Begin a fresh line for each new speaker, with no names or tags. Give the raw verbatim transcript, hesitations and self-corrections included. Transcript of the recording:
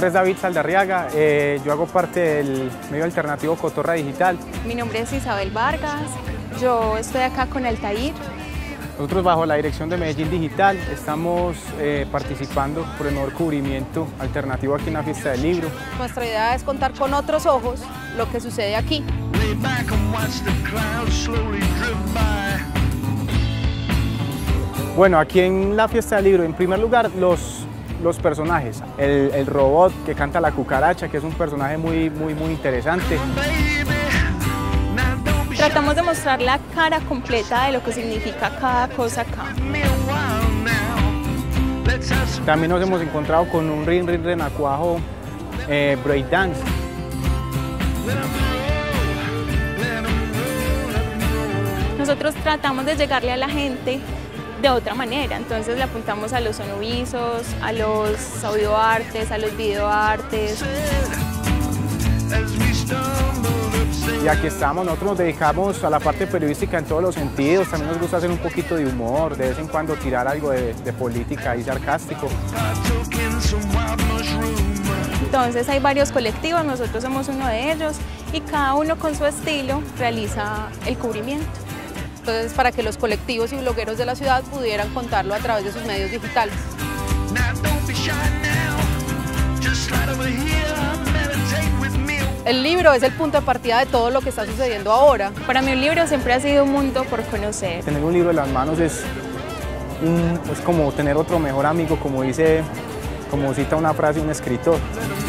nombre es David Saldarriaga, eh, yo hago parte del medio alternativo Cotorra Digital.
Mi nombre es Isabel Vargas, yo estoy acá con Altair.
Nosotros bajo la dirección de Medellín Digital estamos eh, participando por el mejor cubrimiento alternativo aquí en la Fiesta del Libro.
Nuestra idea es contar con otros ojos lo que sucede aquí.
Bueno, aquí en la Fiesta del Libro, en primer lugar, los, los personajes. El, el robot que canta la cucaracha, que es un personaje muy, muy, muy interesante.
Tratamos de mostrar la cara completa de lo que significa cada cosa acá.
También nos hemos encontrado con un rin rin renacuajo eh, breakdance.
Nosotros tratamos de llegarle a la gente de otra manera, entonces le apuntamos a los sonovisos, a los audioartes, a los videoartes.
Y aquí estamos, nosotros nos dedicamos a la parte periodística en todos los sentidos, también nos gusta hacer un poquito de humor, de vez en cuando tirar algo de, de política y sarcástico.
Entonces hay varios colectivos, nosotros somos uno de ellos y cada uno con su estilo realiza el cubrimiento.
Entonces, para que los colectivos y blogueros de la ciudad pudieran contarlo a través de sus medios digitales. El libro es el punto de partida de todo lo que está sucediendo ahora.
Para mí un libro siempre ha sido un mundo por conocer.
Tener un libro en las manos es, un, es como tener otro mejor amigo, como dice, como cita una frase un escritor.